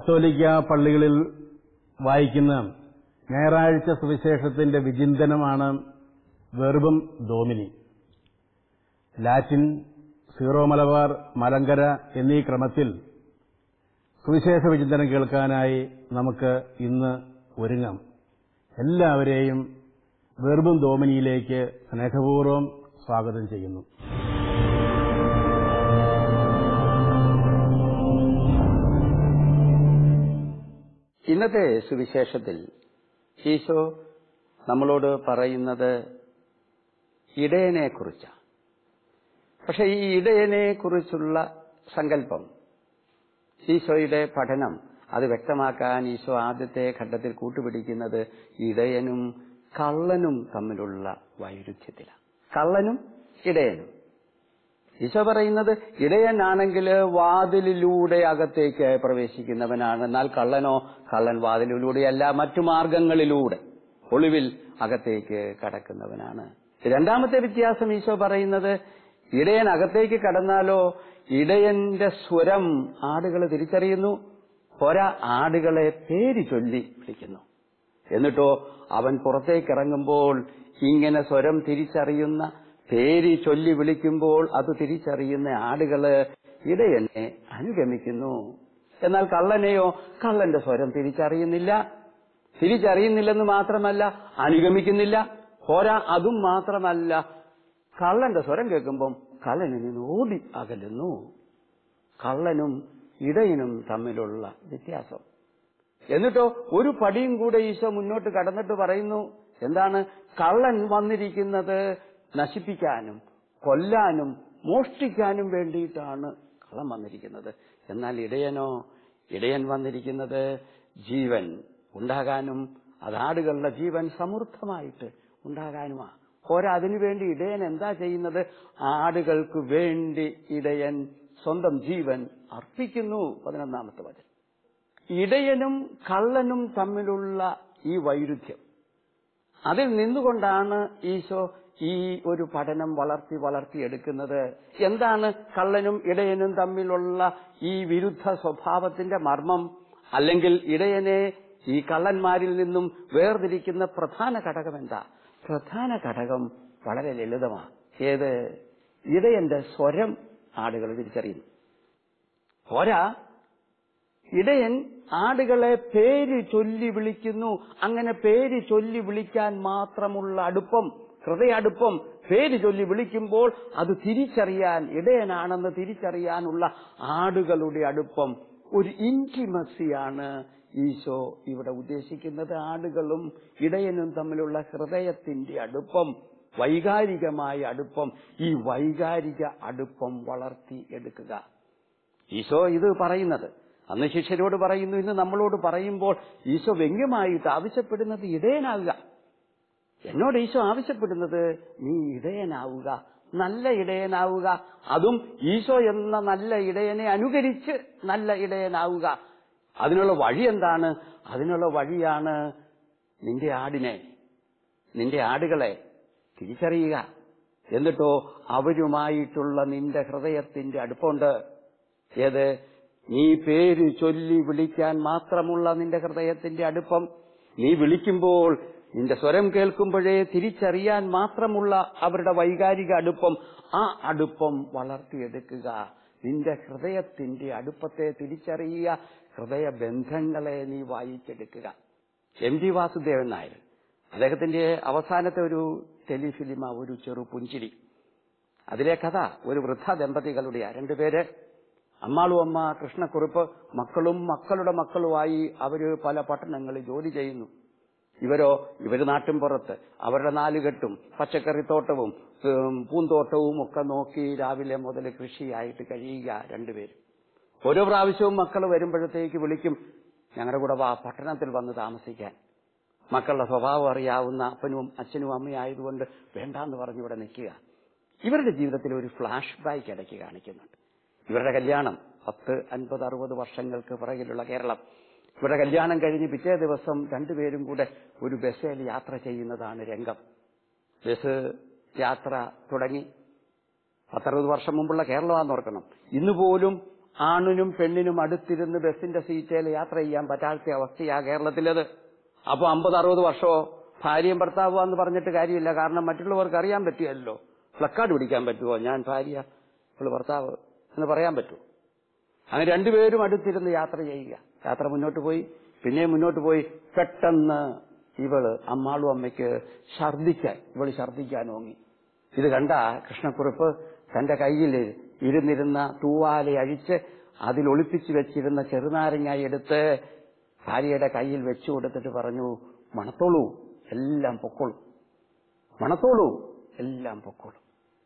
കത്തോലിക്ക പള്ളികളിൽ വായിക്കുന്ന ഞായറാഴ്ച സുവിശേഷത്തിന്റെ വിചിന്തനമാണ് Verbum Domini. Latin, Syro Malabar, Malankara എന്നീ ക്രമത്തിൽ സുവിശേഷ വിചിന്തനം കേൾക്കാനായി നമുക്ക് ഇന്ന് ഒരുങ്ങാം. എല്ലാവരെയും വെർബും ഡോമിനിയിലേക്ക് സ്നേഹപൂർവ്വം സ്വാഗതം ചെയ്യുന്നു. ഇന്നത്തെ സുവിശേഷത്തിൽ ഈശോ നമ്മളോട് പറയുന്നത് ഇടയനെക്കുറിച്ചാണ്. പക്ഷെ ഈ ഇടയനെക്കുറിച്ചുള്ള സങ്കല്പം, ഈശോയുടെ പഠനം അത് വ്യക്തമാക്കാൻ ഈശോ ആദ്യത്തെ ഘട്ടത്തിൽ കൂട്ടുപിടിക്കുന്നത് ഇടയനും കള്ളനും തമ്മിലുള്ള വൈരുദ്ധ്യത്തിലാണ്. കള്ളനും ഇടയനും. ഈശോ പറയുന്നത് ഇടയനാണെങ്കിൽ വാതിലിലൂടെ അകത്തേക്ക് പ്രവേശിക്കുന്നവനാണ്, എന്നാൽ കള്ളൻ വാതിലിലൂടെയല്ല, മറ്റു മാർഗങ്ങളിലൂടെ ഒളിവിൽ അകത്തേക്ക് കടക്കുന്നവനാണ്. രണ്ടാമത്തെ വ്യത്യാസം ഈശോ പറയുന്നത് ഇടയൻ അകത്തേക്ക് കടന്നാലോ ഇടയന്റെ സ്വരം ആടുകൾ തിരിച്ചറിയുന്നു, പോരാ ആടുകളെ പേര് ചൊല്ലി വിളിക്കുന്നു. എന്നിട്ടോ അവൻ പുറത്തേക്കിറങ്ങുമ്പോൾ ഇങ്ങനെ സ്വരം തിരിച്ചറിയുന്ന, പേര് ചൊല്ലി വിളിക്കുമ്പോൾ അത് തിരിച്ചറിയുന്ന ആടുകള് ഇടയനെ അനുഗമിക്കുന്നു. എന്നാൽ കള്ളനെയോ കള്ളന്റെ സ്വരം തിരിച്ചറിയുന്നില്ലെന്ന് മാത്രമല്ല, അനുഗമിക്കുന്നില്ല. പോരാ, അതും മാത്രമല്ല, കള്ളന്റെ സ്വരം കേൾക്കുമ്പം കള്ളനിൽ നിന്ന് ഓടി അകലുന്നു. കള്ളനും ഇടയനും തമ്മിലുള്ള വ്യത്യാസം. എന്നിട്ടോ ഒരു പടിയും കൂടെ ഈശോ മുന്നോട്ട് കടന്നിട്ട് പറയുന്നു, എന്താണ്? കള്ളൻ വന്നിരിക്കുന്നത് നശിപ്പിക്കാനും കൊല്ലാനും മോഷ്ടിക്കാനും വേണ്ടിയിട്ടാണ് കള്ളൻ വന്നിരിക്കുന്നത്. എന്നാൽ ഇടയൻ വന്നിരിക്കുന്നത് ജീവൻ ഉണ്ടാകാനും അതാടുകളുടെ ജീവൻ സമൃദ്ധമായിട്ട് ഉണ്ടാകാനുമാണ്. പോരാ, അതിനുവേണ്ടി ഇടയൻ എന്താ ചെയ്യുന്നത്? ആടുകൾക്ക് വേണ്ടി ഇടയൻ സ്വന്തം ജീവൻ അർപ്പിക്കുന്നു. 11-ാമത്തെ വചനം. ഇടയനും കള്ളനും തമ്മിലുള്ള ഈ വൈരുദ്ധ്യം, അതിൽ നിന്നുകൊണ്ടാണ് ഈശോ ഈ ഒരു പഠനം വളർത്തിയെടുക്കുന്നത്. എന്താണ് കള്ളനും ഇടയനും തമ്മിലുള്ള ഈ വിരുദ്ധ സ്വഭാവത്തിന്റെ മർമ്മം? അല്ലെങ്കിൽ ഇടയനെ ഈ കള്ളന്മാരിൽ നിന്നും വേർതിരിക്കുന്ന പ്രധാന ഘടകം എന്താ? പ്രധാന ഘടകം വളരെ ലളിതമാണ്. ഏത്? ഇടയന്റെ സ്വരം ആടുകൾ തിരിച്ചറിയുന്നു. പോരാ, ഇടയൻ ആടുകളെ പേര് ചൊല്ലി വിളിക്കുന്നു. അങ്ങനെ പേര് ചൊല്ലി വിളിക്കാൻ മാത്രമുള്ള അടുപ്പം, ഹൃദയടുപ്പം, പേര് ചൊല്ലി വിളിക്കുമ്പോൾ അത് തിരിച്ചറിയാൻ, ഇടയനാണെന്ന് തിരിച്ചറിയാനുള്ള ആടുകളുടെ അടുപ്പം, ഒരു ഇന്റിമസിയാണ് ഈശോ ഇവിടെ ഉദ്ദേശിക്കുന്നത്. ആടുകളും ഇടയനും തമ്മിലുള്ള ഹൃദയത്തിന്റെ അടുപ്പം, വൈകാരികമായ അടുപ്പം, ഈ വൈകാരിക അടുപ്പം വളർത്തിയെടുക്കുക. ഈശോ ഇത് പറയുന്നത് അന്ന് ശിഷ്യരോട് പറയുന്നു, ഇന്ന് നമ്മളോട് പറയുമ്പോൾ ഈശോ വ്യംഗ്യമായിട്ട് ആവശ്യപ്പെടുന്നത് ഇടയനാവുക. എന്നോട് ഈശോ ആവശ്യപ്പെടുന്നത് നീ ഇടയനാവുക, നല്ല ഇടയനാവുക. അതും ഈശോ എന്ന നല്ല ഇടയനെ അനുകരിച്ച് നല്ല ഇടയനാവുക. അതിനുള്ള വഴി എന്താണ്? അതിനുള്ള വഴിയാണ് നിന്റെ ആടുകളെ തിരിച്ചറിയുക. എന്നിട്ടോ അവരുമായിട്ടുള്ള നിന്റെ ഹൃദയത്തിന്റെ അടുപ്പമുണ്ട്. ഏത്? നീ പേര് ചൊല്ലി വിളിക്കാൻ മാത്രമുള്ള നിന്റെ ഹൃദയത്തിന്റെ അടുപ്പം, നീ വിളിക്കുമ്പോൾ നിന്റെ സ്വരം കേൾക്കുമ്പോഴേ തിരിച്ചറിയാൻ മാത്രമുള്ള അവരുടെ വൈകാരിക അടുപ്പം, ആ അടുപ്പം വളർത്തിയെടുക്കുക. നിന്റെ ഹൃദയത്തിന്റെ അടുപ്പത്തെ തിരിച്ചറിയുക, ഹൃദയബന്ധങ്ങളെ നീ വായിച്ചെടുക്കുക. എം ടി വാസുദേവൻ നായർ, അദ്ദേഹത്തിന്റെ അവസാനത്തെ ഒരു ടെലിഫിലിമ ഒരു ചെറു പുഞ്ചിരി. അതിലെ കഥ ഒരു വൃദ്ധ ദമ്പതികളുടെയാ. രണ്ടുപേര്, അമ്മാളും അമ്മ കൃഷ്ണക്കുറുപ്പ്, മക്കളും മക്കളുടെ മക്കളുമായി അവര് പല പട്ടണങ്ങളിൽ ജോലി ചെയ്യുന്നു. ഇവര് നാട്ടിൻപുറത്ത് അവരുടെ നാലുകെട്ടും പച്ചക്കറിത്തോട്ടവും പൂന്തോട്ടവും ഒക്കെ നോക്കി രാവിലെ മുതൽ കൃഷിയായിട്ട് കഴിയുക രണ്ടുപേരും. ഓരോ പ്രാവശ്യവും മക്കൾ വരുമ്പോഴത്തേക്ക് വിളിക്കും, ഞങ്ങളുടെ കൂടെ പട്ടണത്തിൽ വന്ന് താമസിക്കാൻ. മക്കളുടെ സ്വഭാവം അറിയാവുന്ന അപ്പനും അച്ഛനും അമ്മയായതുകൊണ്ട് വേണ്ടാന്ന് പറഞ്ഞ് ഇവിടെ നിൽക്കുക. ഇവരുടെ ജീവിതത്തിൽ ഒരു ഫ്ലാഷ് ബാക്ക് ഇടയ്ക്ക് കാണിക്കുന്നുണ്ട്. ഇവരുടെ കല്യാണം 10, 50, 60 വർഷങ്ങൾക്ക് പിറകിലുള്ള കേരളം. ഇവരുടെ കല്യാണം കഴിഞ്ഞ് പിറ്റേ ദിവസം രണ്ടുപേരും കൂടെ ഒരു ബസ്സിൽ യാത്ര ചെയ്യുന്നതാണ് രംഗം. ബസ് യാത്ര തുടങ്ങി. 10-60 വർഷം മുമ്പുള്ള കേരളമാണെന്ന് ഓർക്കണം. ഇന്നുപോലും ആണിനും പെണ്ണിനും അടുത്തിരുന്ന് ബസിന്റെ സീറ്റയിൽ യാത്ര ചെയ്യാൻ പറ്റാത്ത അവസ്ഥയാ കേരളത്തിലത്. അപ്പൊ 50-60 വർഷമോ ഭാര്യയും ഭർത്താവുക പറഞ്ഞിട്ട് കാര്യമില്ല. കാരണം മറ്റുള്ളവർക്ക് അറിയാൻ പറ്റിയല്ലോ. പ്ലക്കാർഡ് പിടിക്കാൻ പറ്റുമോ ഞാൻ ഭാര്യ ഇപ്പോൾ ഭർത്താവ് എന്ന് പറയാൻ പറ്റുമോ? അങ്ങനെ രണ്ടുപേരും അടുത്തിരുന്ന് യാത്ര ചെയ്യുക. യാത്ര മുന്നോട്ട് പോയി, പിന്നെയും മുന്നോട്ട് പോയി. പെട്ടെന്ന് അമ്മാളും അമ്മയ്ക്ക് ഛർദ്ദിക്കാൻ ഓങ്ങി. ഇത് കണ്ട കൃഷ്ണക്കുറുപ്പ് തന്റെ കയ്യിൽ ഇരുന്നിരുന്ന തൂവാല അഴിച്ച് അതിൽ ഒളിപ്പിച്ചു വെച്ചിരുന്ന ചെറുനാരങ്ങ എടുത്ത് ഭാര്യയുടെ കയ്യിൽ വെച്ചു കൊടുത്തിട്ട് പറഞ്ഞു, മണത്തോളൂ എല്ലാം പൊക്കോളൂ, മണത്തോളൂ എല്ലാം പൊക്കോളൂ.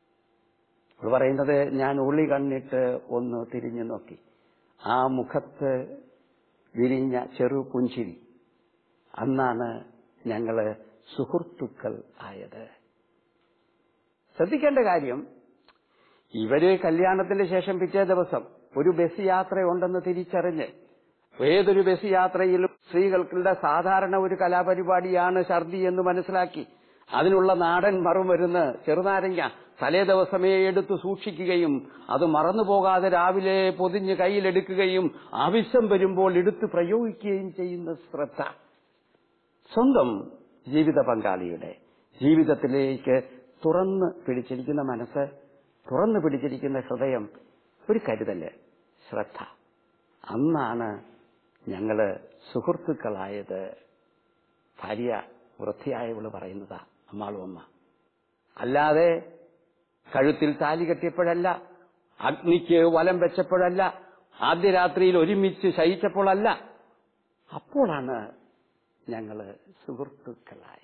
അവൾ പറയുന്നത്, ഞാൻ ഉള്ളി കണ്ണിട്ട് ഒന്ന് തിരിഞ്ഞു നോക്കി. ആ മുഖത്ത് വിരിഞ്ഞ ചെറു പുഞ്ചിരി. അന്നാണ് ഞങ്ങള് സുഹൃത്തുക്കൾ ആയത്. ശ്രദ്ധിക്കേണ്ട കാര്യം, ഇവര് കല്യാണത്തിന് ശേഷം പിറ്റേ ദിവസം ഒരു ബസ് യാത്രയുണ്ടെന്ന് തിരിച്ചറിഞ്ഞ്, ഏതൊരു ബസ് യാത്രയിലും സ്ത്രീകൾക്കുള്ള സാധാരണ ഒരു കലാപരിപാടിയാണ് ഛർദി എന്ന് മനസ്സിലാക്കി അതിനുള്ള നാടൻ മറുമരുന്ന് ചെറുനാരങ്ങ തലേ ദിവസമേ എടുത്തു സൂക്ഷിക്കുകയും അത് മറന്നുപോകാതെ രാവിലെ പൊതിഞ്ഞ് കയ്യിലെടുക്കുകയും ആവശ്യം വരുമ്പോൾ എടുത്തു പ്രയോഗിക്കുകയും ചെയ്യുന്ന ശ്രദ്ധ, സ്വന്തം ജീവിത പങ്കാളിയുടെ ജീവിതത്തിലേക്ക് തുറന്ന് പിടിച്ചിരിക്കുന്ന മനസ്സ്, തുറന്നു പിടിച്ചിരിക്കുന്ന ഹൃദയം, ഒരു കരുതല്, ശ്രദ്ധ. അന്നാണ് ഞങ്ങള് സുഹൃത്തുക്കളായത്. ഭാര്യ വൃദ്ധയായവള് പറയുന്നതാ, അമ്മാളും അമ്മ. അല്ലാതെ കഴുത്തിൽ താലി കെട്ടിയപ്പോഴല്ല, അഗ്നിക്ക് വലം വെച്ചപ്പോഴല്ല, ആദ്യ രാത്രിയിൽ ഒരുമിച്ച് ശയിച്ചപ്പോഴല്ല, അപ്പോഴാണ് ഞങ്ങള് സുഹൃത്തുക്കളായത്.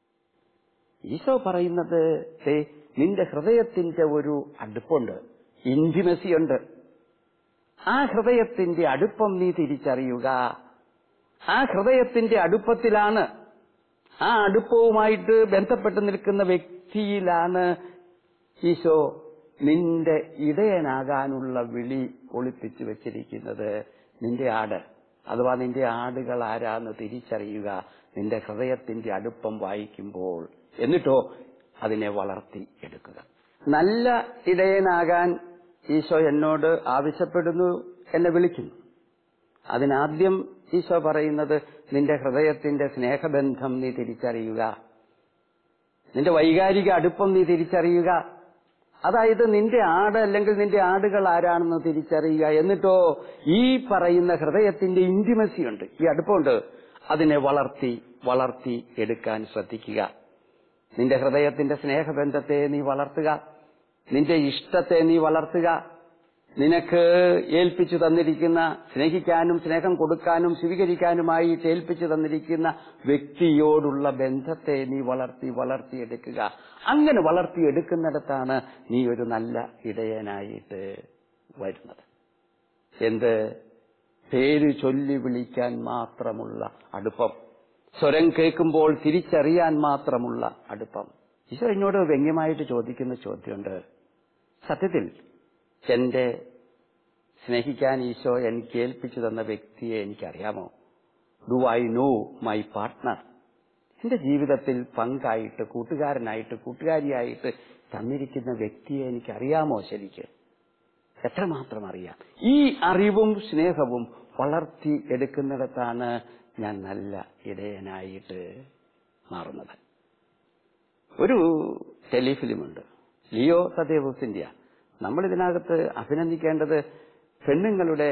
ഈശോ പറയുന്നത്, നിന്റെ ഹൃദയത്തിന്റെ ഒരു അടുപ്പുണ്ട്, ഇന്റിമസിയുണ്ട്. ആ ഹൃദയത്തിന്റെ അടുപ്പം നീ തിരിച്ചറിയുക. ആ ഹൃദയത്തിന്റെ അടുപ്പത്തിലാണ്, ആ അടുപ്പവുമായിട്ട് ബന്ധപ്പെട്ട് നിൽക്കുന്ന വ്യക്തിയിലാണ് ഈശോ നിന്റെ ഇടയനാകാനുള്ള വിളി ഒളിപ്പിച്ചു വെച്ചിരിക്കുന്നത്. നിന്റെ ആട് അഥവാ നിന്റെ ആടുകൾ ആരാന്ന് തിരിച്ചറിയുക നിന്റെ ഹൃദയത്തിന്റെ അടുപ്പം വായിക്കുമ്പോൾ. എന്നിട്ടോ അതിനെ വളർത്തി എടുക്കുക. നല്ല ഇടയനാകാൻ ഈശോ എന്നോട് ആവശ്യപ്പെടുന്നു, എന്നെ വിളിക്കുന്നു. അതിനാദ്യം ഈശോ പറയുന്നത്, നിന്റെ ഹൃദയത്തിന്റെ സ്നേഹബന്ധം നീ തിരിച്ചറിയുക, നിന്റെ വൈകാരിക അടുപ്പം നീ തിരിച്ചറിയുക. അതായത് നിന്റെ ആട് അല്ലെങ്കിൽ നിന്റെ ആടുകൾ ആരാണെന്ന് തിരിച്ചറിയുക. എന്നിട്ടോ ഈ പറയുന്ന ഹൃദയത്തിന്റെ ഇന്റിമസി ഉണ്ട്, ഈ അടുപ്പമുണ്ട്, അതിനെ വളർത്തി എടുക്കാൻ ശ്രദ്ധിക്കുക. നിന്റെ ഹൃദയത്തിന്റെ സ്നേഹബന്ധത്തെ നീ വളർത്തുക, നിന്റെ ഇഷ്ടത്തെ നീ വളർത്തുക. നിനക്ക് ഏൽപ്പിച്ചു തന്നിരിക്കുന്ന, സ്നേഹിക്കാനും സ്നേഹം കൊടുക്കാനും സ്വീകരിക്കാനുമായി ഏൽപ്പിച്ചു തന്നിരിക്കുന്ന വ്യക്തിയോടുള്ള ബന്ധത്തെ നീ വളർത്തിയെടുക്കുക. അങ്ങനെ വളർത്തിയെടുക്കുന്നിടത്താണ് നീ ഒരു നല്ല ഇടയനായിട്ട് വരുന്നത്. എന്ത്? പേര് ചൊല്ലി വിളിക്കാൻ മാത്രമുള്ള അടുപ്പം, സ്വരം കേൾക്കുമ്പോൾ തിരിച്ചറിയാൻ മാത്രമുള്ള അടുപ്പം. ഈശോ എന്നോട് വ്യംഗ്യമായിട്ട് ചോദിക്കുന്ന ചോദ്യമുണ്ട്. സത്യത്തിൽ എന്റെ സ്നേഹിക്കാൻ ഈശോ എനിക്ക് ഏൽപ്പിച്ചു തന്ന വ്യക്തിയെ എനിക്കറിയാമോ? Do I know my partner? എന്റെ ജീവിതത്തിൽ പങ്കായിട്ട്, കൂട്ടുകാരനായിട്ട്, കൂട്ടുകാരിയായിട്ട് തന്നിരിക്കുന്ന വ്യക്തിയെ എനിക്കറിയാമോ? ശരിക്ക് എത്രമാത്രം അറിയാം? ഈ അറിവും സ്നേഹവും വളർത്തി എടുക്കുന്നിടത്താണ് ഞാൻ നല്ല ഇടയനായിട്ട് മാറുന്നത്. ഒരു ടെലിഫിലിമുണ്ട്, ലിയോ തദേവൂസിന്റെ. നമ്മളിതിനകത്ത് അഭിനന്ദിക്കേണ്ടത് പെണ്ണുങ്ങളുടെ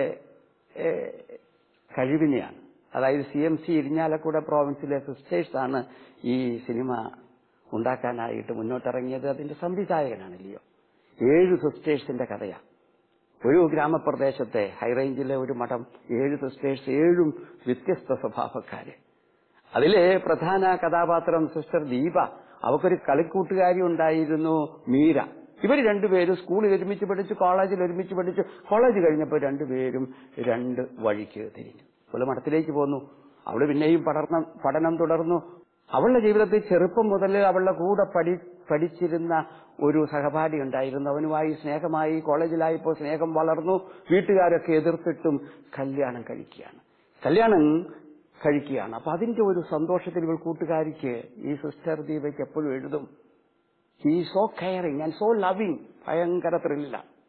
കഴിവിനെയാണ്. അതായത് CMC ഇരിഞ്ഞാലക്കുട പ്രോവിൻസിലെ സിസ്റ്റേഴ്സാണ് ഈ സിനിമ ഉണ്ടാക്കാനായിട്ട് മുന്നോട്ടിറങ്ങിയത്. അതിന്റെ സംവിധായകനാണ് ലിയോ. 7 സിസ്റ്റേഴ്സിന്റെ കഥയാണ്. ഒരു ഗ്രാമപ്രദേശത്തെ ഹൈറേഞ്ചിലെ ഒരു മഠം, 7 സിസ്റ്റേഴ്സ്, 7 വ്യത്യസ്ത സ്വഭാവക്കാര്. അതിലെ പ്രധാന കഥാപാത്രം സിസ്റ്റർ ദീപ. അവക്കൊരു കളിക്കൂട്ടുകാരി ഉണ്ടായിരുന്നു, മീര. ഇവർ രണ്ടുപേരും സ്കൂളിൽ ഒരുമിച്ച് പഠിച്ചു, കോളേജിൽ ഒരുമിച്ച് പഠിച്ചു. കോളേജ് കഴിഞ്ഞപ്പോൾ രണ്ടുപേരും 2 വഴിക്ക് തിരിഞ്ഞു. അവള് മഠത്തിലേക്ക് പോന്നു. അവള് പിന്നെയും പഠനം തുടർന്നു. അവളുടെ ജീവിതത്തിൽ ചെറുപ്പം മുതൽ അവളുടെ കൂടെ പഠിച്ചിരുന്ന ഒരു സഹപാഠി ഉണ്ടായിരുന്നു. അവനുമായി സ്നേഹമായി. കോളേജിലായപ്പോൾ സ്നേഹം വളർന്നു. വീട്ടുകാരൊക്കെ എതിർത്തിട്ടും കല്യാണം കഴിക്കുകയാണ്. അപ്പൊ അതിന്റെ ഒരു സന്തോഷത്തിൽ ഇവൾ കൂട്ടുകാരിക്ക്, ഈ സിസ്റ്റർ ദീപയ്ക്ക് എപ്പോഴും എഴുതും, he is so caring and so loving. ഭയങ്കര ത്രില്ലാണ്.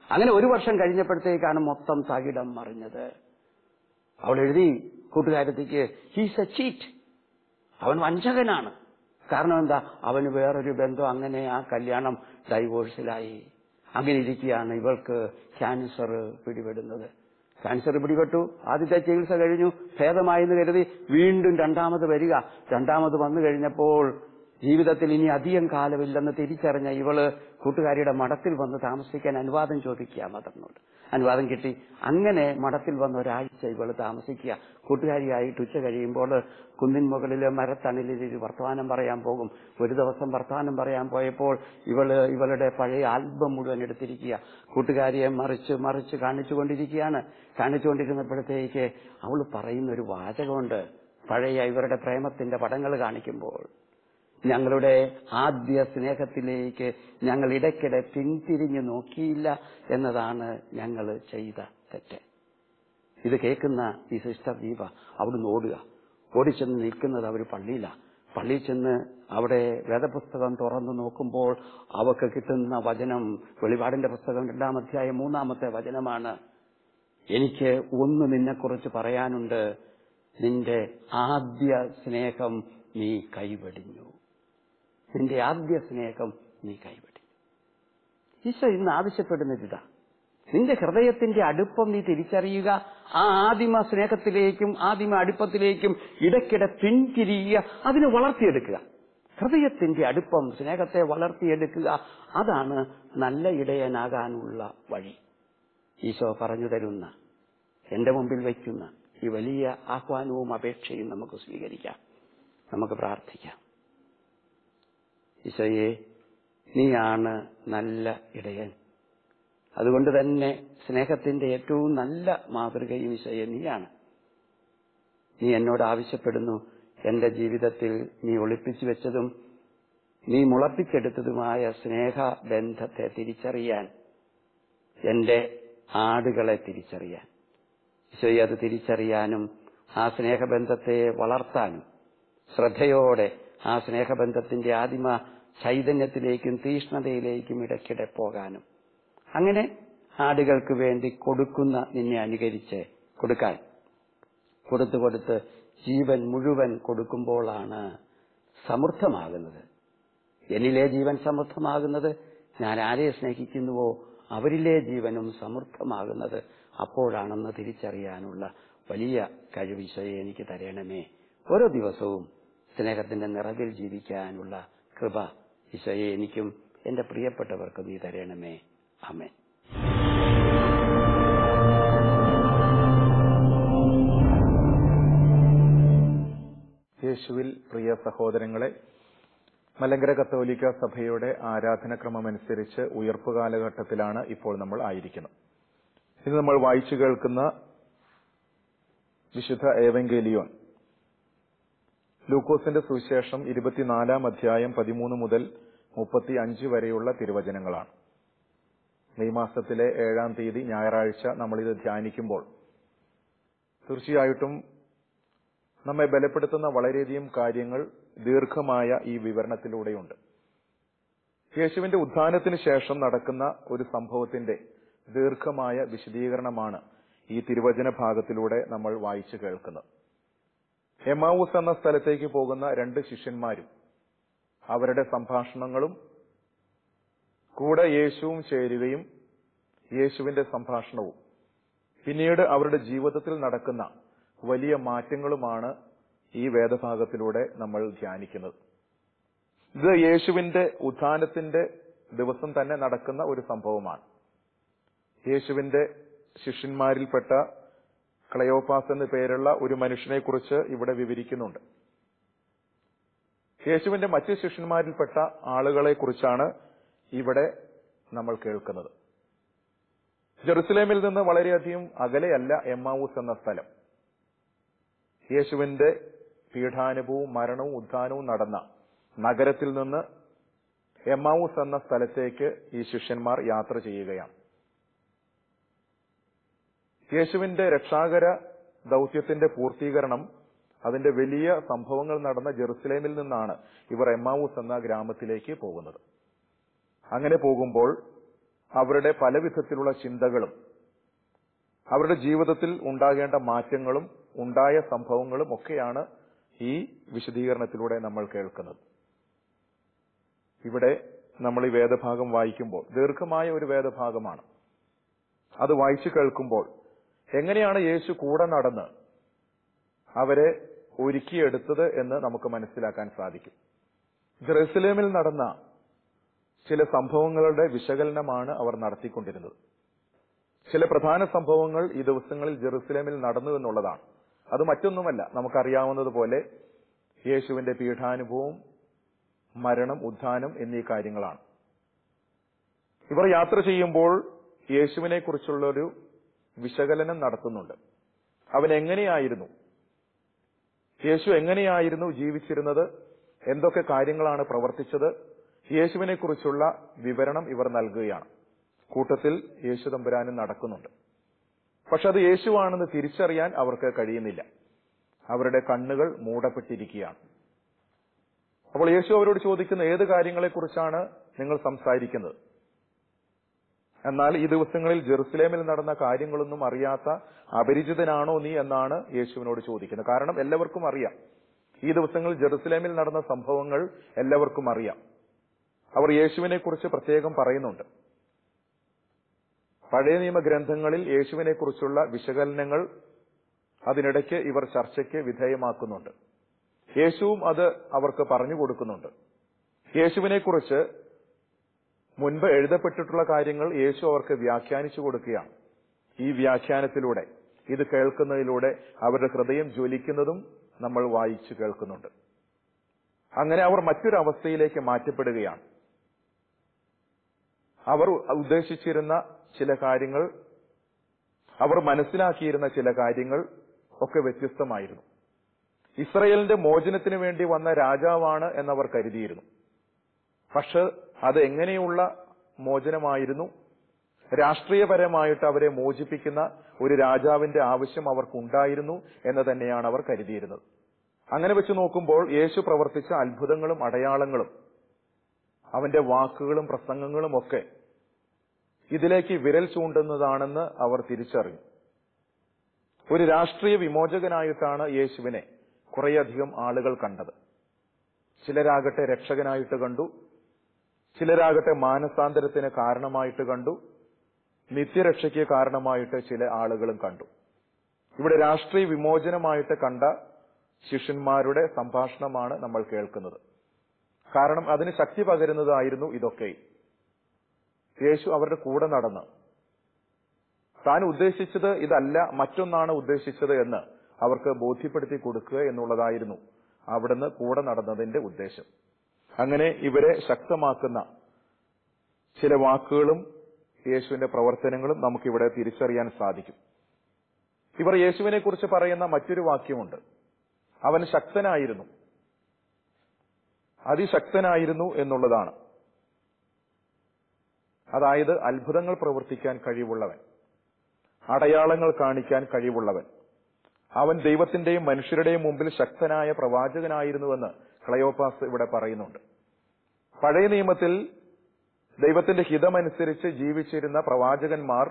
അങ്ങനെ 1 വർഷം കഴിഞ്ഞപ്പോഴത്തേക്കാണ് മൊത്തം തകിടം മറിഞ്ഞത്. അവൾ എഴുതി കൂട്ടുകാരത്തേക്ക്, ഹീസ് എ ചീറ്റ്, അവൻ വഞ്ചകനാണ്. കാരണം എന്താ? അവന് വേറൊരു ബന്ധം, അങ്ങനെ ആ കല്യാണം ഡൈവോഴ്സിലായി. അങ്ങനെ ഇരിക്കുകയാണ് ഇവൾക്ക് ക്യാൻസർ പിടിപെടുന്നത്. ക്യാൻസർ പിടിപെട്ടു, ആദ്യത്തെ ചികിത്സ കഴിഞ്ഞു, ഭേദമായെന്ന് കരുതി വീണ്ടും രണ്ടാമത് വരിക. രണ്ടാമത് വന്നു കഴിഞ്ഞപ്പോൾ ജീവിതത്തിൽ ഇനി അധികം കാലമില്ലെന്ന് തിരിച്ചറിഞ്ഞ ഇവള് കൂട്ടുകാരിയുടെ മഠത്തിൽ വന്ന് താമസിക്കാൻ അനുവാദം ചോദിക്കുക മദറിനോട്. അനുവാദം കിട്ടി. അങ്ങനെ മഠത്തിൽ വന്ന് ഒരാഴ്ച ഇവള് താമസിക്കുക. കൂട്ടുകാരിയായിട്ട് ഉച്ച കഴിയുമ്പോൾ കുന്നിൻ മുകളില് മരത്തണലിൽ വർത്തമാനം പറയാൻ പോകും. ഒരു ദിവസം വർത്തമാനം പറയാൻ പോയപ്പോൾ ഇവളുടെ പഴയ ആൽബം മുഴുവൻ എടുത്തിരിക്കുക. കൂട്ടുകാരിയെ മറിച്ച് മറിച്ച് കാണിച്ചുകൊണ്ടിരിക്കുകയാണ്. കാണിച്ചുകൊണ്ടിരുന്നപ്പോഴത്തേക്ക് അവൾ പറയുന്നൊരു വാചകമുണ്ട്. പഴയ ഇവരുടെ പ്രേമത്തിന്റെ പടങ്ങൾ കാണിക്കുമ്പോൾ, ഞങ്ങളുടെ ആദ്യ സ്നേഹത്തിലേക്ക് ഞങ്ങൾ ഇടയ്ക്കിടെ പിന്തിരിഞ്ഞു നോക്കിയില്ല എന്നതാണ് ഞങ്ങൾ ചെയ്ത തെറ്റ്. ഇത് കേൾക്കുന്ന ഈ സിസ്റ്റർ ദീപ അവിടുന്ന് ഓടിച്ചെന്ന് നിൽക്കുന്നത് അവർ പള്ളിയിലാണ്. പള്ളിയിൽ ചെന്ന് അവിടെ വേദപുസ്തകം തുറന്നു നോക്കുമ്പോൾ അവർക്ക് കിട്ടുന്ന വചനം വെളിപാടിന്റെ പുസ്തകം 2-ാം അധ്യായം 3-ാമത്തെ വചനമാണ്. എനിക്ക് ഒന്ന് നിന്നെക്കുറിച്ച് പറയാനുണ്ട്, നിന്റെ ആദ്യ സ്നേഹം നീ കൈവെടിഞ്ഞു. നിന്റെ ആദ്യ സ്നേഹം നീ കൈവെടി. ഈശോ ഇന്ന് ആവശ്യപ്പെടുന്നതിതാ, നിന്റെ ഹൃദയത്തിന്റെ അടുപ്പം നീ തിരിച്ചറിയുക. ആ ആദിമ സ്നേഹത്തിലേക്കും ആദിമ അടുപ്പത്തിലേക്കും ഇടയ്ക്കിടെ പിന്തിരിയുക, അതിനെ വളർത്തിയെടുക്കുക. ഹൃദയത്തിന്റെ അടുപ്പം, സ്നേഹത്തെ വളർത്തിയെടുക്കുക, അതാണ് നല്ല ഇടയനാകാനുള്ള വഴി. ഈശോ പറഞ്ഞു തരുന്ന, എന്റെ മുമ്പിൽ വയ്ക്കുന്ന ഈ വലിയ ആഹ്വാനവും അപേക്ഷയും നമുക്ക് സ്വീകരിക്കാം. നമുക്ക് പ്രാർത്ഥിക്കാം. ഈശോയെ, നീയാണ് നല്ല ഇടയൻ. അതുകൊണ്ട് തന്നെ സ്നേഹത്തിന്റെ ഏറ്റവും നല്ല മാതൃകയും ഈശോയെ നീയാണ്. നീ എന്നോട് ആവശ്യപ്പെടുന്നു, എന്റെ ജീവിതത്തിൽ നീ ഒളിപ്പിച്ചു വെച്ചതും നീ മുളപ്പിച്ചെടുത്തതുമായ സ്നേഹബന്ധത്തെ തിരിച്ചറിയാൻ, എന്റെ ആടുകളെ തിരിച്ചറിയാൻ. ഈശോയെ, അത് തിരിച്ചറിയാനും ആ സ്നേഹബന്ധത്തെ വളർത്താനും ശ്രദ്ധയോടെ ആ സ്നേഹബന്ധത്തിന്റെ ആദിമ ചൈതന്യത്തിലേക്കും തീഷ്ണതയിലേക്കും ഇടയ്ക്കിടെ പോകാനും, അങ്ങനെ ആടുകൾക്ക് വേണ്ടി കൊടുക്കുന്ന നിന്നെ അനുകരിച്ച് കൊടുക്കാൻ, കൊടുത്ത് ജീവൻ മുഴുവൻ കൊടുക്കുമ്പോഴാണ് സമൃദ്ധമാകുന്നത്. എന്നിലെ ജീവൻ സമൃദ്ധമാകുന്നത്, ഞാൻ ആരെ സ്നേഹിക്കുന്നുവോ അവരിലെ ജീവനും സമൃദ്ധമാകുന്നത് അപ്പോഴാണെന്ന് തിരിച്ചറിയാനുള്ള വലിയ കഴിവ് ഈശോയെ എനിക്ക് തരണമേ. ഓരോ ദിവസവും സ്നേഹത്തിന്റെ നിറവിൽ ജീവിക്കാനുള്ള കൃപ ഈശോയെ എനിക്കും എന്റെ പ്രിയപ്പെട്ടവർക്കും നീ തരണമേ. ആമേൻ. യേശുവിൽ പ്രിയ സഹോദരങ്ങളെ, മലങ്കര കത്തോലിക്ക സഭയുടെ ആരാധനക്രമമനുസരിച്ച് ഉയർപ്പ് കാലഘട്ടത്തിലാണ് ഇപ്പോൾ നമ്മൾ ആയിരിക്കുന്നത്. ഇന്ന് നമ്മൾ വായിച്ചു കേൾക്കുന്ന വിശുദ്ധ ഏവങ്കേലിയോൻ ലൂക്കോസിന്റെ സുവിശേഷം 24-ാം അധ്യായം 13 മുതൽ 35 വരെയുള്ള തിരുവചനങ്ങളാണ്. മെയ് മാസത്തിലെ 7-ാം തീയതി ഞായറാഴ്ച നമ്മളിത് ധ്യാനിക്കുമ്പോൾ തീർച്ചയായിട്ടും നമ്മെ ബലപ്പെടുത്തുന്ന വളരെയധികം കാര്യങ്ങൾ ദീർഘമായ ഈ വിവരണത്തിലൂടെയുണ്ട്. യേശുവിന്റെ ഉത്ഥാനത്തിന് ശേഷം നടക്കുന്ന ഒരു സംഭവത്തിന്റെ ദീർഘമായ വിശദീകരണമാണ് ഈ തിരുവചന ഭാഗത്തിലൂടെ നമ്മൾ വായിച്ചു കേൾക്കുന്നത്. എമ്മാവൂസ് എന്ന സ്ഥലത്തേക്ക് പോകുന്ന 2 ശിഷ്യന്മാരും അവരുടെ സംഭാഷണങ്ങളും കൂടെ യേശുവും ചേരുകയും യേശുവിന്റെ സംഭാഷണവും പിന്നീട് അവരുടെ ജീവിതത്തിൽ നടക്കുന്ന വലിയ മാറ്റങ്ങളുമാണ് ഈ വേദഭാഗത്തിലൂടെ നമ്മൾ ധ്യാനിക്കുന്നത്. ഇത് യേശുവിന്റെ ഉത്ഥാനത്തിന്റെ ദിവസം തന്നെ നടക്കുന്ന ഒരു സംഭവമാണ്. യേശുവിന്റെ ശിഷ്യന്മാരിൽപ്പെട്ട ക്ലയോപ്പാസ് എന്നു പേരുള്ള ഒരു മനുഷ്യനെക്കുറിച്ച് ഇവിടെ വിവരിക്കുന്നുണ്ട്. യേശുവിന്റെ മറ്റ് ശിഷ്യന്മാരിൽപ്പെട്ട ആളുകളെക്കുറിച്ചാണ് ഇവിടെ നമ്മൾ കേൾക്കുന്നത്. ജെറുസലേമിൽ നിന്ന് വളരെയധികം അകലെയല്ല എമ്മാവൂസ് എന്ന സ്ഥലം. യേശുവിന്റെ പീഠാനുഭവവും മരണവും ഉത്ഥാനവും നടന്ന നഗരത്തിൽ നിന്ന് എമ്മാവൂസ് എന്ന സ്ഥലത്തേക്ക് ഈ ശിഷ്യന്മാർ യാത്ര ചെയ്യുകയാണ്. യേശുവിന്റെ രക്ഷാകര ദൗത്യത്തിന്റെ പൂർത്തീകരണം, അതിന്റെ വലിയ സംഭവങ്ങൾ നടന്ന ജെറുസലേമിൽ നിന്നാണ് ഇവർ എമ്മാവൂസ് എന്ന ഗ്രാമത്തിലേക്ക് പോകുന്നത്. അങ്ങനെ പോകുമ്പോൾ അവരുടെ പല വിധത്തിലുള്ള ചിന്തകളും അവരുടെ ജീവിതത്തിൽ ഉണ്ടാകേണ്ട മാറ്റങ്ങളും ഉണ്ടായ സംഭവങ്ങളും ഒക്കെയാണ് ഈ വിശദീകരണത്തിലൂടെ നമ്മൾ കേൾക്കുന്നത്. ഇവിടെ നമ്മൾ ഈ വേദഭാഗം വായിക്കുമ്പോൾ ദീർഘമായ ഒരു വേദഭാഗമാണ്. അത് വായിച്ചു കേൾക്കുമ്പോൾ എങ്ങനെയാണ് യേശു കൂടെ നടന്ന് അവരെ ഒരുക്കിയെടുത്തത് എന്ന് നമുക്ക് മനസ്സിലാക്കാൻ സാധിക്കും. ജെറുസലേമിൽ നടന്ന ചില സംഭവങ്ങളുടെ വിശകലനമാണ് അവർ നടത്തിക്കൊണ്ടിരുന്നത്. ചില പ്രധാന സംഭവങ്ങൾ ഈ ദിവസങ്ങളിൽ ജെറുസലേമിൽ നടന്നു എന്നുള്ളതാണ്. അത് മറ്റൊന്നുമല്ല, നമുക്കറിയാവുന്നതുപോലെ യേശുവിന്റെ പീഠാനുഭവം, മരണം, ഉത്ഥാനം എന്നീ കാര്യങ്ങളാണ്. ഇവർ യാത്ര ചെയ്യുമ്പോൾ യേശുവിനെ കുറിച്ചുള്ളൊരു വിശകലനം നടത്തുന്നുണ്ട്. അവൻ എങ്ങനെയായിരുന്നു, യേശു എങ്ങനെയായിരുന്നു ജീവിച്ചിരുന്നത്, എന്തൊക്കെ കാര്യങ്ങളാണ് പ്രവർത്തിച്ചത്, യേശുവിനെ കുറിച്ചുള്ള വിവരണം ഇവർ നൽകുകയാണ്. കൂട്ടത്തിൽ യേശു തമ്പുരാനും നടക്കുന്നുണ്ട്. പക്ഷെ അത് യേശുവാണെന്ന് തിരിച്ചറിയാൻ അവർക്ക് കഴിയുന്നില്ല. അവരുടെ കണ്ണുകൾ മൂടപ്പെട്ടിരിക്കുകയാണ്. അപ്പോൾ യേശു അവരോട് ചോദിക്കുന്ന ഏത് കാര്യങ്ങളെക്കുറിച്ചാണ് നിങ്ങൾ സംസാരിക്കുന്നത്? എന്നാൽ ഈ ദിവസങ്ങളിൽ ജെറുസലേമിൽ നടന്ന കാര്യങ്ങളൊന്നും അറിയാത്ത അപരിചിതനാണോ നീ എന്നാണ് യേശുവിനോട് ചോദിക്കുന്നത്. കാരണം എല്ലാവർക്കും അറിയാം, ഈ ദിവസങ്ങളിൽ ജെറുസലേമിൽ നടന്ന സംഭവങ്ങൾ എല്ലാവർക്കും അറിയാം. അവർ യേശുവിനെ കുറിച്ച് പ്രത്യേകം പറയുന്നുണ്ട്. പഴയ നിയമഗ്രന്ഥങ്ങളിൽ യേശുവിനെ കുറിച്ചുള്ള വിശകലനങ്ങൾ അതിനിടയ്ക്ക് ഇവർ ചർച്ചയ്ക്ക് വിധേയമാക്കുന്നുണ്ട്. യേശുവും അത് അവർക്ക് പറഞ്ഞു കൊടുക്കുന്നുണ്ട്. യേശുവിനെ കുറിച്ച് മുൻപ് എഴുതപ്പെട്ടിട്ടുള്ള കാര്യങ്ങൾ യേശു അവർക്ക് വ്യാഖ്യാനിച്ചു കൊടുക്കുകയാണ്. ഈ വ്യാഖ്യാനത്തിലൂടെ, ഇത് കേൾക്കുന്നതിലൂടെ അവരുടെ ഹൃദയം ജ്വലിക്കുന്നതും നമ്മൾ വായിച്ചു കേൾക്കുന്നുണ്ട്. അങ്ങനെ അവർ മറ്റൊരു അവസ്ഥയിലേക്ക് മാറ്റപ്പെടുകയാണ്. അവർ ഉദ്ദേശിച്ചിരുന്ന ചില കാര്യങ്ങൾ, അവർ മനസ്സിലാക്കിയിരുന്ന ചില കാര്യങ്ങൾ ഒക്കെ വ്യത്യസ്തമായിരുന്നു. ഇസ്രയേലിന്റെ മോചനത്തിന് വേണ്ടി വന്ന രാജാവാണ് എന്നവർ കരുതിയിരുന്നു. പക്ഷെ അത് എങ്ങനെയുള്ള മോചനമായിരുന്നു? രാഷ്ട്രീയപരമായിട്ട് അവരെ മോചിപ്പിക്കുന്ന ഒരു രാജാവിന്റെ ആവശ്യം അവർക്കുണ്ടായിരുന്നു എന്ന് തന്നെയാണ് അവർ കരുതിയിരുന്നത്. അങ്ങനെ വെച്ച് നോക്കുമ്പോൾ യേശു പ്രവർത്തിച്ച അത്ഭുതങ്ങളും അടയാളങ്ങളും അവന്റെ വാക്കുകളും പ്രസംഗങ്ങളും ഒക്കെ ഇതിലേക്ക് വിരൽ ചൂണ്ടുന്നതാണെന്ന് അവർ തിരിച്ചറിഞ്ഞു. ഒരു രാഷ്ട്രീയ വിമോചകനായിട്ടാണ് യേശുവിനെ കുറേയധികം ആളുകൾ കണ്ടത്. ചിലരാകട്ടെ രക്ഷകനായിട്ട് കണ്ടു, ചിലരാകട്ടെ മാനസാന്തരത്തിന് കാരണമായിട്ട് കണ്ടു, നിത്യരക്ഷയ്ക്ക് കാരണമായിട്ട് ചില ആളുകളും കണ്ടു. ഇവിടെ രാഷ്ട്രീയ വിമോചനമായിട്ട് കണ്ട ശിഷ്യന്മാരുടെ സംഭാഷണമാണ് നമ്മൾ കേൾക്കുന്നത്. കാരണം അതിന് ശക്തി പകരുന്നതായിരുന്നു ഇതൊക്കെ. യേശു അവരുടെ കൂടെ നടന്ന് താൻ ഉദ്ദേശിച്ചത് ഇതല്ല, മറ്റൊന്നാണ് ഉദ്ദേശിച്ചത് എന്ന് അവർക്ക് ബോധ്യപ്പെടുത്തി കൊടുക്കുക എന്നുള്ളതായിരുന്നു അവിടുന്ന് കൂടെ നടന്നതിന്റെ ഉദ്ദേശം. അങ്ങനെ ഇവരെ ശക്തമാക്കുന്ന ചില വാക്കുകളും യേശുവിന്റെ പ്രവർത്തനങ്ങളും നമുക്കിവിടെ തിരിച്ചറിയാൻ സാധിക്കും. ഇവർ യേശുവിനെ കുറിച്ച് പറയുന്ന മറ്റൊരു വാക്യമുണ്ട്. അവൻ ശക്തനായിരുന്നു, അതിശക്തനായിരുന്നു എന്നുള്ളതാണ്. അതായത് അത്ഭുതങ്ങൾ പ്രവർത്തിക്കാൻ കഴിവുള്ളവൻ, അടയാളങ്ങൾ കാണിക്കാൻ കഴിവുള്ളവൻ. അവൻ ദൈവത്തിന്റെയും മനുഷ്യരുടെയും മുമ്പിൽ ശക്തനായ പ്രവാചകനായിരുന്നുവെന്ന് ക്ലയോപ്പാസ് ഇവിടെ പറയുന്നുണ്ട്. പഴയ നിയമത്തിൽ ദൈവത്തിന്റെ ഹിതമനുസരിച്ച് ജീവിച്ചിരുന്ന പ്രവാചകന്മാർ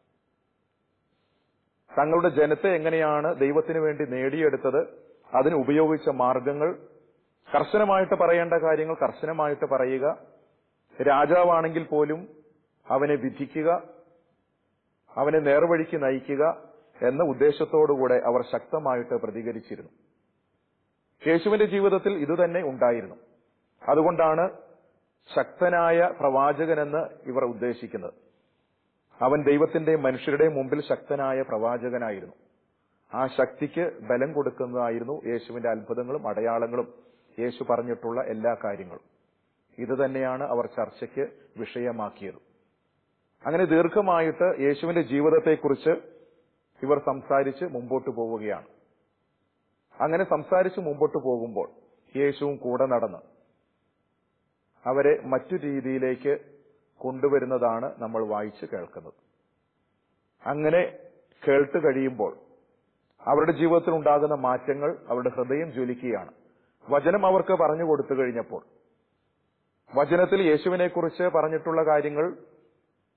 തങ്ങളുടെ ജനത്തെ എങ്ങനെയാണ് ദൈവത്തിന് വേണ്ടി നേടിയെടുത്തത്, അതിന് ഉപയോഗിച്ച മാർഗങ്ങൾ, കർശനമായിട്ട് പറയേണ്ട കാര്യങ്ങൾ കർശനമായിട്ട് പറയുക, രാജാവാണെങ്കിൽ പോലും അവനെ വിധിക്കുക, അവനെ നേർവഴിക്ക് നയിക്കുക എന്ന ഉദ്ദേശത്തോടുകൂടെ അവർ ശക്തമായിട്ട് പ്രതികരിച്ചിരുന്നു. യേശുവിന്റെ ജീവിതത്തിൽ ഇതുതന്നെ ഉണ്ടായിരുന്നു. അതുകൊണ്ടാണ് ശക്തനായ പ്രവാചകനെന്ന് ഇവർ ഉദ്ദേശിക്കുന്നത്. അവൻ ദൈവത്തിന്റെയും മനുഷ്യരുടെയും മുമ്പിൽ ശക്തനായ പ്രവാചകനായിരുന്നു. ആ ശക്തിക്ക് ബലം കൊടുക്കുന്നതായിരുന്നു യേശുവിന്റെ അത്ഭുതങ്ങളും അടയാളങ്ങളും, യേശു പറഞ്ഞിട്ടുള്ള എല്ലാ കാര്യങ്ങളും. ഇത് തന്നെയാണ് അവർ ചർച്ചയ്ക്ക് വിഷയമാക്കിയത്. അങ്ങനെ ദീർഘമായിട്ട് യേശുവിന്റെ ജീവിതത്തെക്കുറിച്ച് ഇവർ സംസാരിച്ച് മുമ്പോട്ട് പോവുകയാണ്. അങ്ങനെ സംസാരിച്ച് മുമ്പോട്ട് പോകുമ്പോൾ യേശുവും കൂടെ നടന്ന് അവരെ മറ്റു രീതിയിലേക്ക് കൊണ്ടുവരുന്നതാണ് നമ്മൾ വായിച്ച് കേൾക്കുന്നത്. അങ്ങനെ കേട്ട് കഴിയുമ്പോൾ അവരുടെ ജീവിതത്തിൽ ഉണ്ടാകുന്ന മാറ്റങ്ങൾ, അവരുടെ ഹൃദയം ജ്വലിക്കുകയാണ്. വചനം അവർക്ക് പറഞ്ഞു കൊടുത്തു കഴിഞ്ഞപ്പോൾ, വചനത്തിൽ യേശുവിനെ കുറിച്ച് പറഞ്ഞിട്ടുള്ള കാര്യങ്ങൾ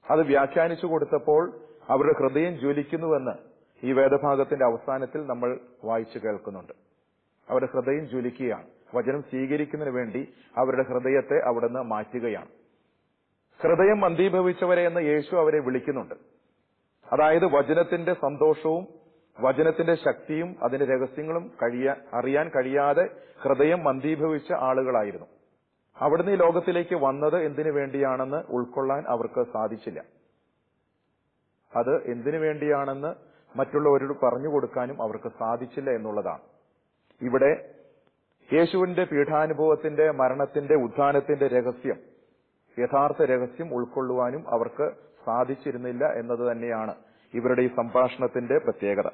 അത് വ്യാഖ്യാനിച്ചു കൊടുത്തപ്പോൾ അവരുടെ ഹൃദയം ജ്വലിക്കുന്നുവെന്ന് ഈ വേദഭാഗത്തിന്റെ അവസാനത്തിൽ നമ്മൾ വായിച്ചു കേൾക്കുന്നുണ്ട്. അവരുടെ ഹൃദയം ജ്വലിക്കുകയാണ്. വചനം സ്വീകരിക്കുന്നതിന് വേണ്ടി അവരുടെ ഹൃദയത്തെ അവിടുന്ന് മാറ്റുകയാണ്. ഹൃദയം മന്ദീഭവിച്ചവരെ എന്ന് യേശു അവരെ വിളിക്കുന്നുണ്ട്. അതായത് വചനത്തിന്റെ സന്തോഷവും വചനത്തിന്റെ ശക്തിയും അതിന്റെ രഹസ്യങ്ങളും അറിയാൻ കഴിയാതെ ഹൃദയം മന്ദീഭവിച്ച ആളുകളായിരുന്നു. അവിടുന്ന് ഈ ലോകത്തിലേക്ക് വന്നത് എന്തിനു വേണ്ടിയാണെന്ന് ഉൾക്കൊള്ളാൻ അവർക്ക് സാധിച്ചില്ല. അത് എന്തിനു വേണ്ടിയാണെന്ന് മറ്റുള്ളവരോട് പറഞ്ഞു കൊടുക്കാനും അവർക്ക് സാധിച്ചില്ല എന്നുള്ളതാണ്. ഇവിടെ യേശുവിന്റെ പീഠാനുഭവത്തിന്റെ, മരണത്തിന്റെ, ഉത്ഥാനത്തിന്റെ രഹസ്യം, യഥാർത്ഥ രഹസ്യം ഉൾക്കൊള്ളുവാനും അവർക്ക് സാധിച്ചിരുന്നില്ല എന്നത് തന്നെയാണ് ഇവരുടെ ഈ സംഭാഷണത്തിന്റെ പ്രത്യേകത.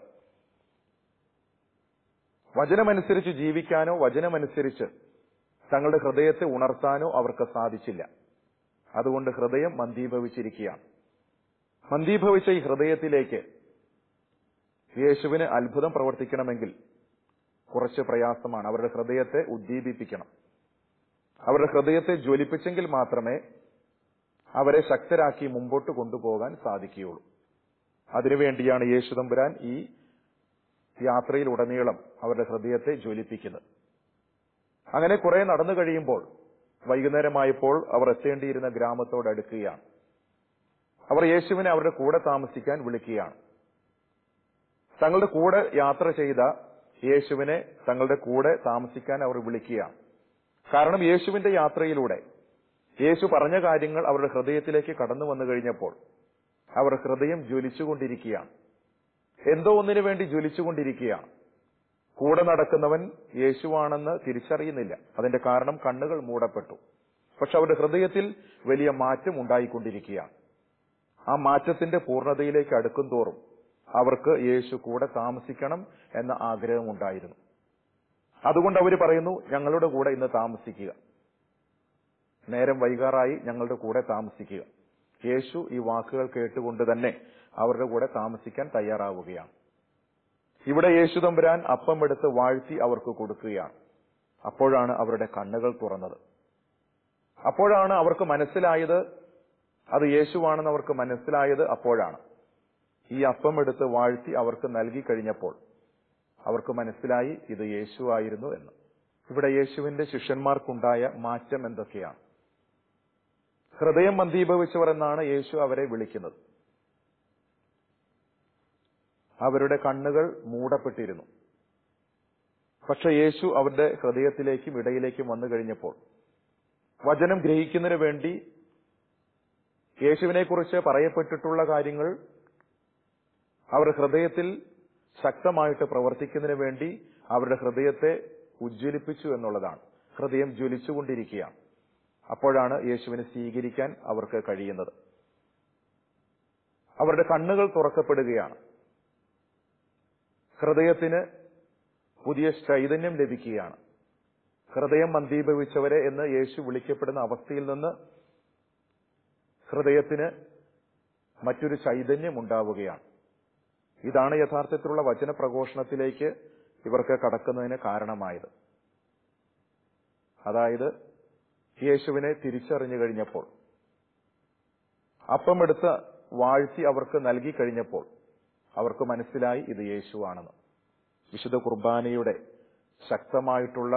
വചനമനുസരിച്ച് ജീവിക്കാനോ വചനമനുസരിച്ച് തങ്ങളുടെ ഹൃദയത്തെ ഉണർത്താനോ അവർക്ക് സാധിച്ചില്ല. അതുകൊണ്ട് ഹൃദയം മന്ദീഭവിച്ചിരിക്കുകയാണ്. മന്ദീഭവിച്ച ഈ ഹൃദയത്തിലേക്ക് യേശുവിന് അത്ഭുതം പ്രവർത്തിക്കണമെങ്കിൽ കുറച്ച് പ്രയാസമാണ്. അവരുടെ ഹൃദയത്തെ ഉദ്ദീപിപ്പിക്കണം. അവരുടെ ഹൃദയത്തെ ജ്വലിപ്പിച്ചെങ്കിൽ മാത്രമേ അവരെ ശക്തരാക്കി മുമ്പോട്ട് കൊണ്ടുപോകാൻ സാധിക്കുകയുള്ളൂ. അതിനുവേണ്ടിയാണ് യേശു തമ്പുരാൻ ഈ യാത്രയിലുടനീളം അവരുടെ ഹൃദയത്തെ ജ്വലിപ്പിക്കുന്നത്. അങ്ങനെ കുറെ നടന്നു കഴിയുമ്പോൾ വൈകുന്നേരമായപ്പോൾ അവർ എത്തേണ്ടിയിരുന്ന ഗ്രാമത്തോട് അടുക്കുകയാണ്. അവർ യേശുവിനെ അവരുടെ കൂടെ താമസിക്കാൻ വിളിക്കുകയാണ്. തങ്ങളുടെ കൂടെ യാത്ര ചെയ്ത യേശുവിനെ തങ്ങളുടെ കൂടെ താമസിക്കാൻ അവർ വിളിക്കുകയാണ്. കാരണം യേശുവിന്റെ യാത്രയിലൂടെ യേശു പറഞ്ഞ കാര്യങ്ങൾ അവരുടെ ഹൃദയത്തിലേക്ക് കടന്നു വന്നു കഴിഞ്ഞപ്പോൾ അവർ ഹൃദയം ജ്വലിച്ചുകൊണ്ടിരിക്കുകയാണ്. എന്തോ ഒന്നിനു വേണ്ടി ജ്വലിച്ചുകൊണ്ടിരിക്കുകയാണ്. കൂടെ നടക്കുന്നവൻ യേശുവാണെന്ന് തിരിച്ചറിയുന്നില്ല. അതിന്റെ കാരണം കണ്ണുകൾ മൂടപ്പെട്ടു. പക്ഷെ അവരുടെ ഹൃദയത്തിൽ വലിയ മാറ്റം ഉണ്ടായിക്കൊണ്ടിരിക്കുകയാണ്. ആ മാറ്റത്തിന്റെ പൂർണ്ണതയിലേക്ക് അടുക്കും തോറും അവർക്ക് യേശു കൂടെ താമസിക്കണം എന്ന ആഗ്രഹമുണ്ടായിരുന്നു. അതുകൊണ്ട് അവർ പറയുന്നു, ഞങ്ങളുടെ കൂടെ ഇന്ന് താമസിക്കുക, നേരം വൈകാറായി, ഞങ്ങളുടെ കൂടെ താമസിക്കുക. യേശു ഈ വാക്കുകൾ കേട്ടുകൊണ്ട് തന്നെ അവരുടെ കൂടെ താമസിക്കാൻ തയ്യാറാവുകയാണ്. ഇവിടെ യേശു തമ്പുരാൻ അപ്പം എടുത്ത് വാഴ്ത്തി അവർക്ക് കൊടുക്കുകയാണ്. അപ്പോഴാണ് അവരുടെ കണ്ണുകൾ തുറന്നത്. അപ്പോഴാണ് അവർക്ക് മനസ്സിലായത്, അത് യേശുവാണെന്ന് അവർക്ക് മനസ്സിലായത് അപ്പോഴാണ്. ഈ അപ്പം എടുത്ത് വാഴ്ത്തി അവർക്ക് നൽകി കഴിഞ്ഞപ്പോൾ അവർക്ക് മനസ്സിലായി ഇത് യേശു ആയിരുന്നു എന്ന്. ഇവിടെ യേശുവിന്റെ ശിഷ്യന്മാർക്കുണ്ടായ മാറ്റം എന്തൊക്കെയാണ്? ഹൃദയം മന്ദീഭവിച്ചവർ എന്നാണ് യേശു അവരെ വിളിക്കുന്നത്. അവരുടെ കണ്ണുകൾ മൂടപ്പെട്ടിരുന്നു. പക്ഷെ യേശു അവരുടെ ഹൃദയത്തിലേക്കും ഇടയിലേക്കും വന്നു കഴിഞ്ഞപ്പോൾ വചനം ഗ്രഹിക്കുന്നതിന് വേണ്ടി യേശുവിനെക്കുറിച്ച് പറയപ്പെട്ടിട്ടുള്ള കാര്യങ്ങൾ അവരുടെ ഹൃദയത്തിൽ ശക്തമായിട്ട് പ്രവർത്തിക്കുന്നതിന് വേണ്ടി അവരുടെ ഹൃദയത്തെ ഉജ്ജ്വലിപ്പിച്ചു എന്നുള്ളതാണ്. ഹൃദയം ജ്വലിച്ചുകൊണ്ടിരിക്കുകയാണ്. അപ്പോഴാണ് യേശുവിനെ സ്വീകരിക്കാൻ അവർക്ക് കഴിയുന്നത്. അവരുടെ കണ്ണുകൾ തുറക്കപ്പെടുകയാണ്. ഹൃദയത്തിന് പുതിയ ചൈതന്യം ലഭിക്കുകയാണ്. ഹൃദയം മന്ദീഭവിച്ചവരെ എന്ന് യേശു വിളിക്കപ്പെടുന്ന അവസ്ഥയിൽ നിന്ന് ഹൃദയത്തിന് മറ്റൊരു ചൈതന്യം ഉണ്ടാവുകയാണ്. ഇതാണ് യഥാർത്ഥത്തിലുള്ള വചനപ്രഘോഷണത്തിലേക്ക് ഇവർക്ക് കടക്കുന്നതിന് കാരണമായത്. അതായത് യേശുവിനെ തിരിച്ചറിഞ്ഞു കഴിഞ്ഞപ്പോൾ, അപ്പം എടുത്ത് വാഴ്ത്തി അവർക്ക് നൽകി കഴിഞ്ഞപ്പോൾ അവർക്ക് മനസ്സിലായി ഇത് യേശുവാണെന്ന്. വിശുദ്ധ കുർബാനയുടെ ശക്തമായിട്ടുള്ള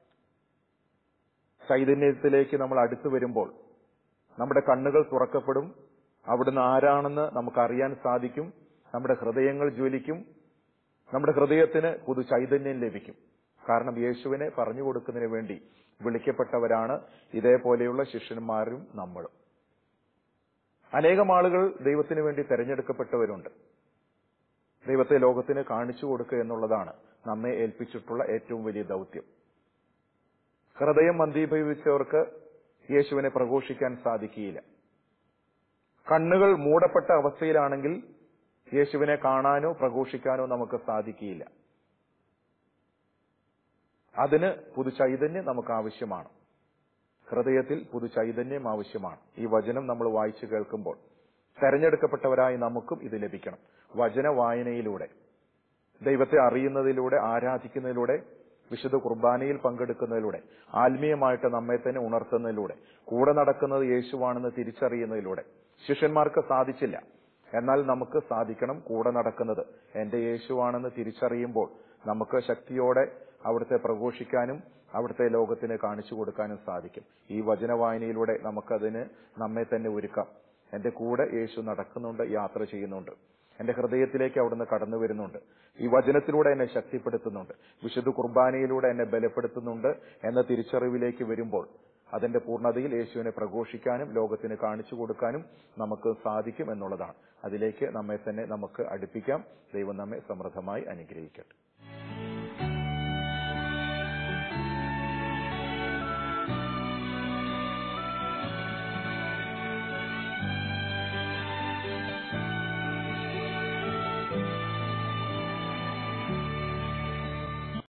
ചൈതന്യത്തിലേക്ക് നമ്മൾ അടുത്തു വരുമ്പോൾ നമ്മുടെ കണ്ണുകൾ തുറക്കപ്പെടും. അവിടുന്ന് ആരാണെന്ന് നമുക്കറിയാൻ സാധിക്കും. നമ്മുടെ ഹൃദയങ്ങൾ ജ്വലിക്കും. നമ്മുടെ ഹൃദയത്തിന് പുതു ചൈതന്യം ലഭിക്കും. കാരണം യേശുവിനെ പറഞ്ഞു കൊടുക്കുന്നതിന് വേണ്ടി വിളിക്കപ്പെട്ടവരാണ് ഇതേപോലെയുള്ള ശിഷ്യന്മാരും നമ്മളും. അനേകം ആളുകൾ ദൈവത്തിന് വേണ്ടി തെരഞ്ഞെടുക്കപ്പെട്ടവരുണ്ട്. ദൈവത്തെ ലോകത്തിന് കാണിച്ചു കൊടുക്കുക എന്നുള്ളതാണ് നമ്മെ ഏൽപ്പിച്ചിട്ടുള്ള ഏറ്റവും വലിയ ദൗത്യം. ഹൃദയം മന്ദീഭവിച്ചവർക്ക് യേശുവിനെ പ്രഘോഷിക്കാൻ സാധിക്കുകയില്ല. കണ്ണുകൾ മൂടപ്പെട്ട അവസ്ഥയിലാണെങ്കിൽ യേശുവിനെ കാണാനോ പ്രഘോഷിക്കാനോ നമുക്ക് സാധിക്കുകയില്ല. അതിന് പുതു ചൈതന്യം നമുക്ക് ആവശ്യമാണ്. ഹൃദയത്തിൽ പുതു ചൈതന്യം ആവശ്യമാണ്. ഈ വചനം നമ്മൾ വായിച്ചു കേൾക്കുമ്പോൾ തെരഞ്ഞെടുക്കപ്പെട്ടവരായി നമുക്കും ഇത് ലഭിക്കണം. വചന വായനയിലൂടെ, ദൈവത്തെ അറിയുന്നതിലൂടെ, ആരാധിക്കുന്നതിലൂടെ, വിശുദ്ധ കുർബാനയിൽ പങ്കെടുക്കുന്നതിലൂടെ, ആത്മീയമായിട്ട് നമ്മെ തന്നെ ഉണർത്തുന്നതിലൂടെ, കൂടെ നടക്കുന്നത് യേശുവാണെന്ന് തിരിച്ചറിയുന്നതിലൂടെ, ശിഷ്യന്മാർക്ക് സാധിച്ചില്ല. എന്നാൽ നമുക്ക് സാധിക്കണം. കൂടെ നടക്കുന്നത് എന്റെ യേശുവാണെന്ന് തിരിച്ചറിയുമ്പോൾ നമുക്ക് ശക്തിയോടെ അവിടുത്തെ പ്രഘോഷിക്കാനും അവിടുത്തെ ലോകത്തിന് കാണിച്ചു കൊടുക്കാനും സാധിക്കും. ഈ വചനവായനയിലൂടെ നമുക്കതിന് നമ്മെ തന്നെ ഒരുക്കാം. എന്റെ കൂടെ യേശു നടക്കുന്നുണ്ട്, യാത്ര ചെയ്യുന്നുണ്ട്. എന്റെ ഹൃദയത്തിലേക്ക് അവിടുന്ന് കടന്നു വരുന്നുണ്ട്. ഈ വചനത്തിലൂടെ എന്നെ ശക്തിപ്പെടുത്തുന്നുണ്ട്. വിശുദ്ധ കുർബാനയിലൂടെ എന്നെ ബലപ്പെടുത്തുന്നുണ്ട് എന്ന തിരിച്ചറിവിലേക്ക് വരുമ്പോൾ അതിന്റെ പൂർണ്ണതയിൽ യേശുവിനെ പ്രഘോഷിക്കാനും ലോകത്തിന് കാണിച്ചു കൊടുക്കാനും നമുക്ക് സാധിക്കും എന്നുള്ളതാണ്. അതിലേക്ക് നമ്മെ തന്നെ നമുക്ക് അടുപ്പിക്കാം. ദൈവം നമ്മെ സമൃദ്ധമായി അനുഗ്രഹിക്കട്ടെ.